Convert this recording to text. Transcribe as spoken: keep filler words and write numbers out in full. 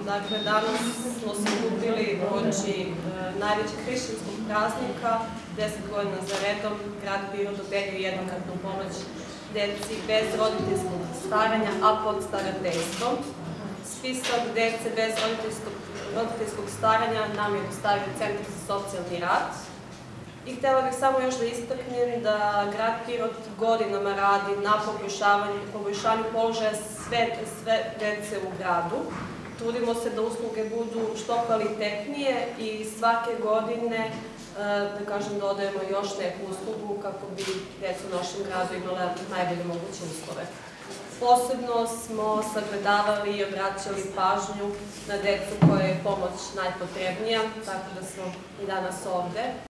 Dakle, danas smo se okupili uoči najvećeg hrišćanskog praznika, deset godina za redom, grad Pirot dodeljuje jednokratnu pomoć deci bez roditeljskog staranja, a pod starateljstvom. Spisak dece bez roditeljskog staranja nam je dostavio Centar za socijalni rad. I htela bih samo još da istaknem da grad Pirot godinama radi na poboljšanju položaja sve dece u gradu. Trudimo se da usluge budu što kvalitetnije i svake godine, da kažem, dodajemo još neku uslugu kako bi deca u našem gradu imala najbolje moguće uslove. Posebno smo sagledavali i obraćali pažnju na decu koje je pomoć najpotrebnija, tako da smo i danas ovde.